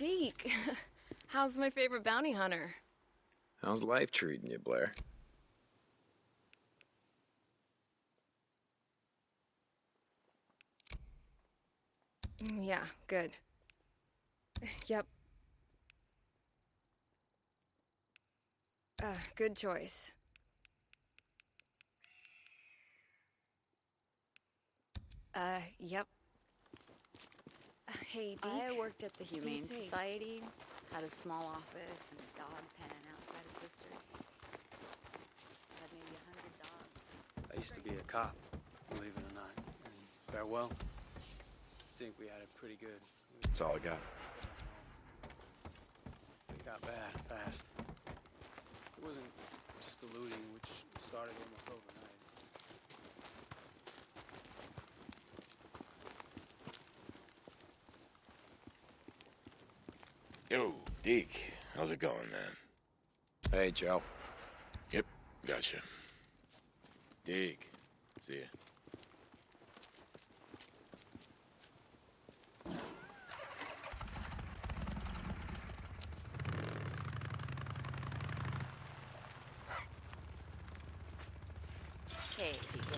Deke, how's my favorite bounty hunter? How's life treating you, Blair? Yeah, good. Yep. Good choice. Yep. Hey, Deke. I worked at the Humane safe. Society, had a small office and a dog pen outside of Sisters. Had maybe 100 dogs. I used to be a cop, believe it or not. And farewell, I think we had it pretty good. That's all I got. It got bad fast. It wasn't just the looting, which started almost overnight. Yo, Deke, how's it going, man? Hey, Joe. Yep, gotcha. Deke, see ya. Hey, Deacon.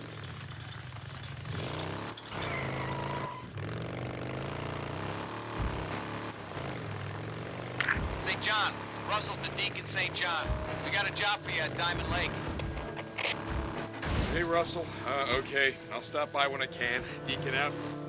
St. John, Russell to Deacon St. John. We got a job for you at Diamond Lake. Hey, Russell. Okay. I'll stop by when I can. Deacon out.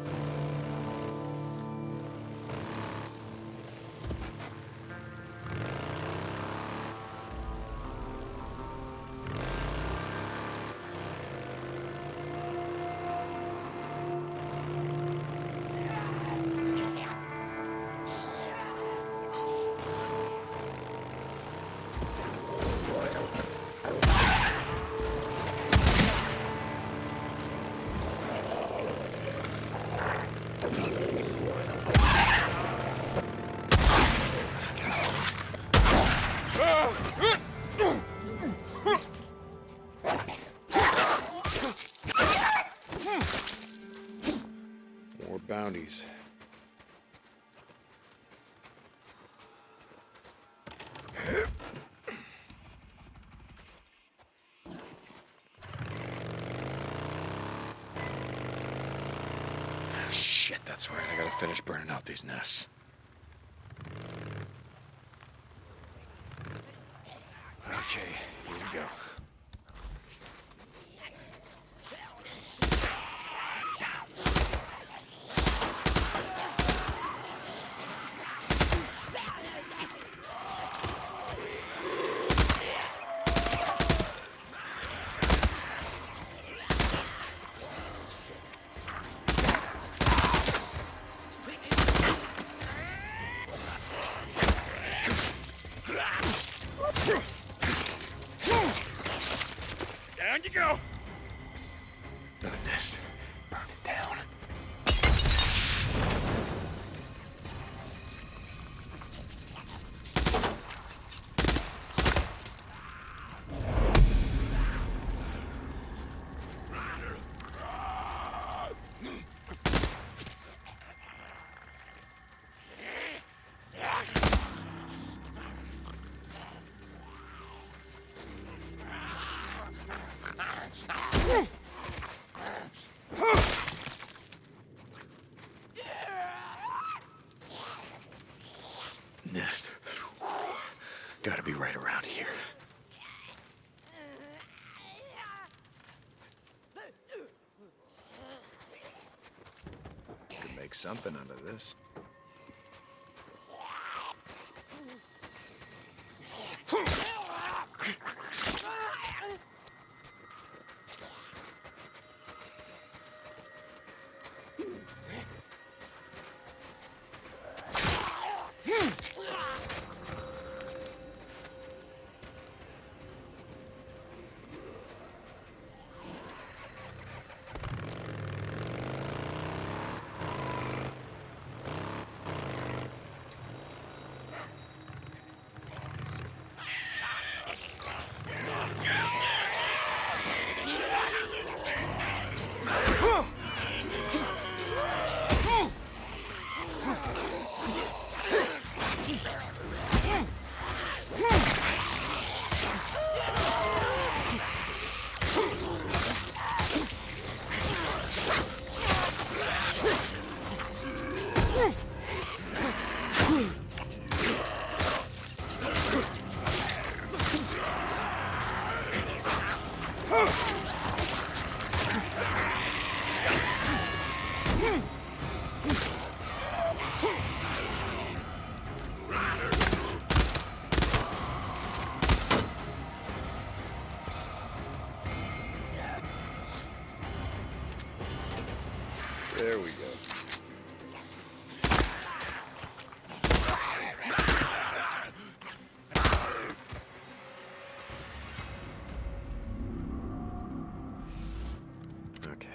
More bounties. Shit, that's right. I gotta finish burning out these nests. Okay, here we go. Down you go. Another nest. Burn it down. Nest. Gotta be right around here. Could make something out of this. There we go. Okay.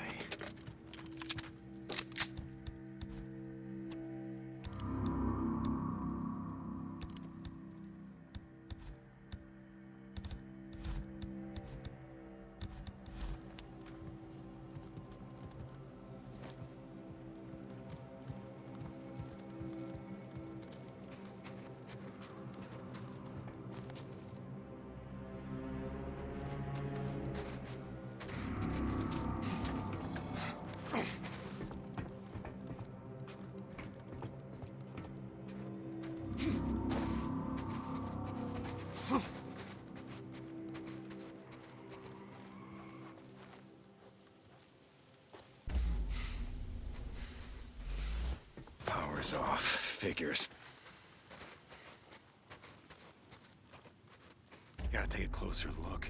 Power's off. Figures. Gotta take a closer look.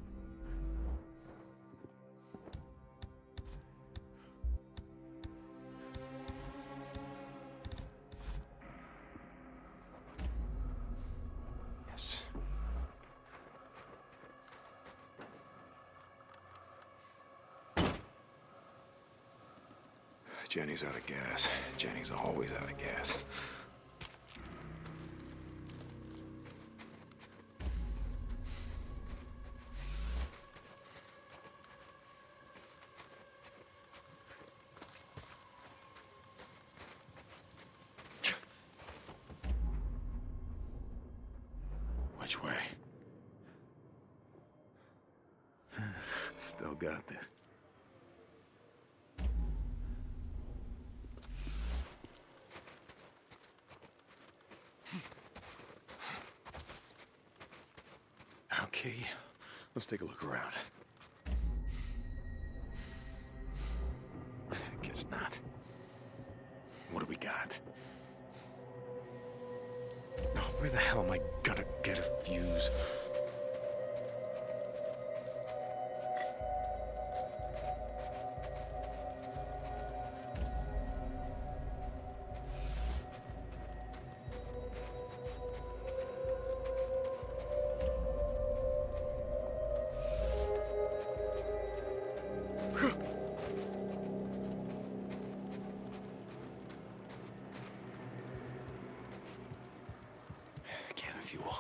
Yes. Jenny's out of gas. Jenny's always out of gas. Which way? Still got this. Okay, let's take a look around. Guess not. What do we got? Oh, where the hell am I gonna get a fuse? Can of fuel.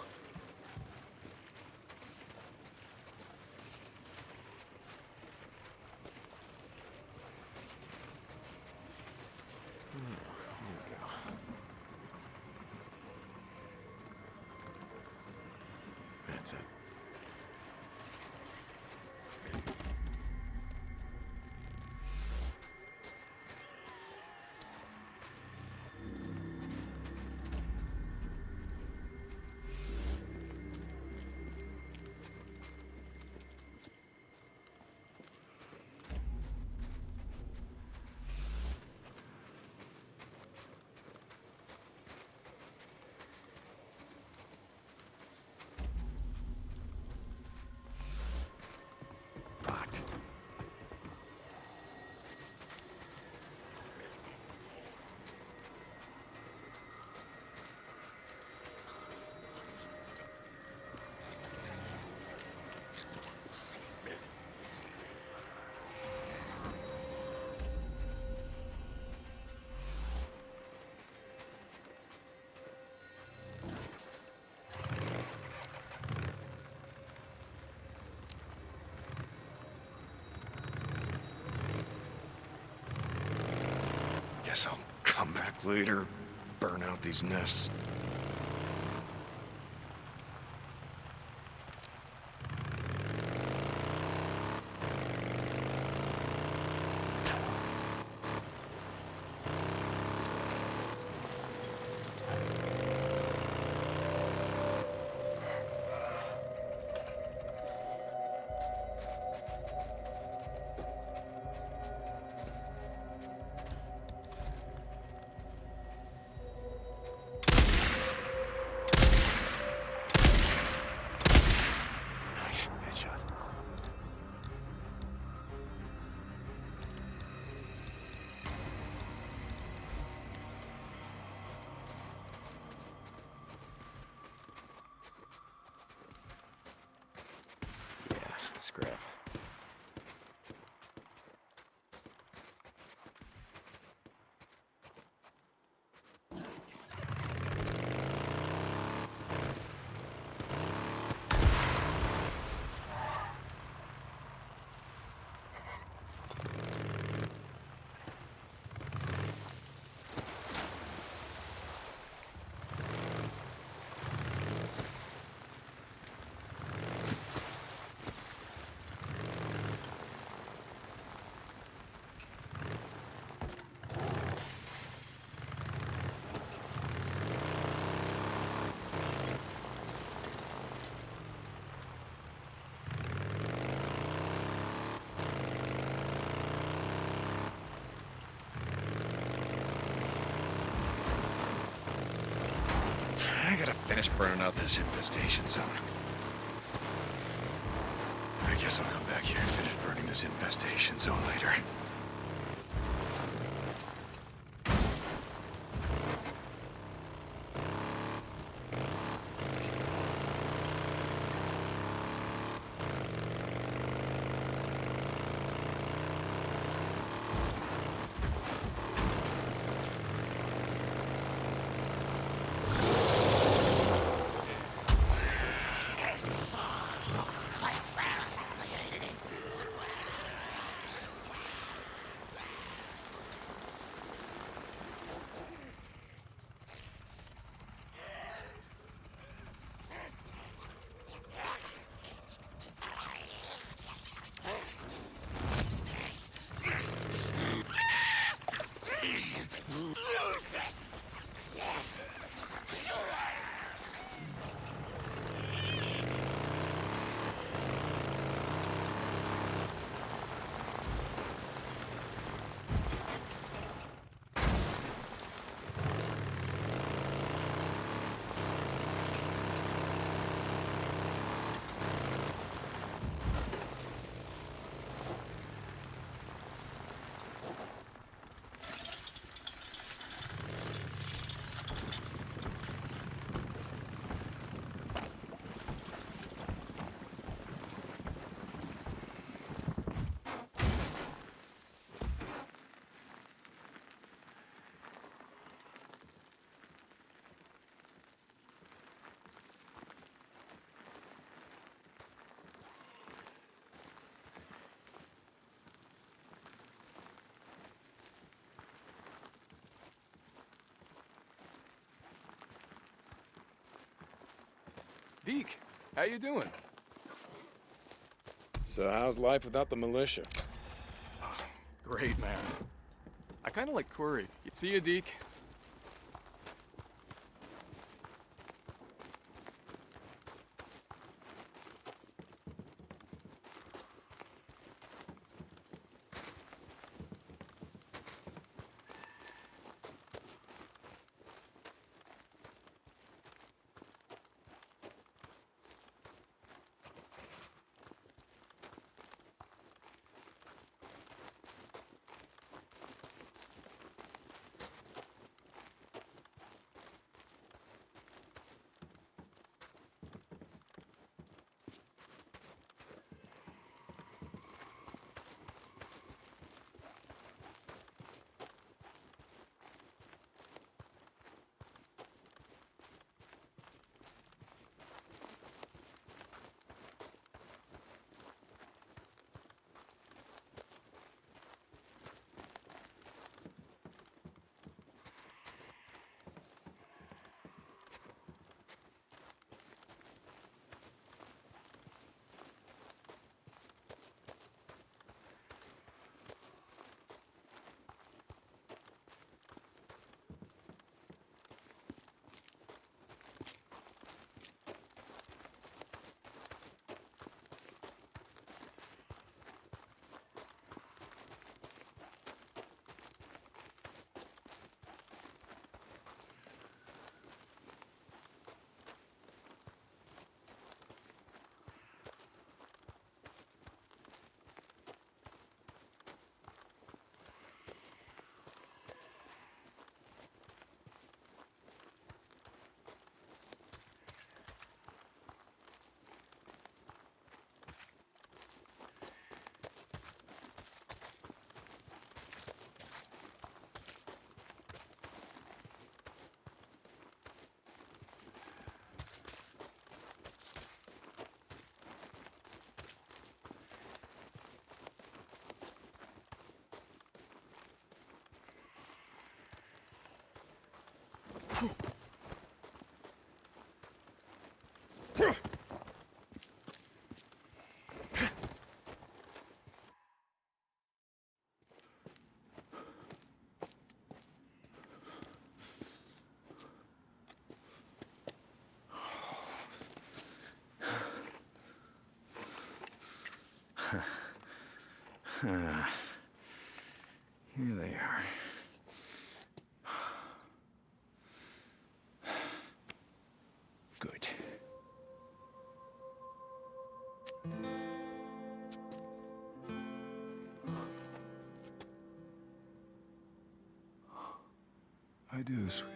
That's it. Locked. Guess I'll come back later, burn out these nests. scrap. I gotta finish burning out this infestation zone. I guess I'll come back here and finish burning this infestation zone later. Deke, how you doing? So how's life without the militia? Great, man. I kind of like Corey. See you, Deke. Here they are. Good. I do, sweetie.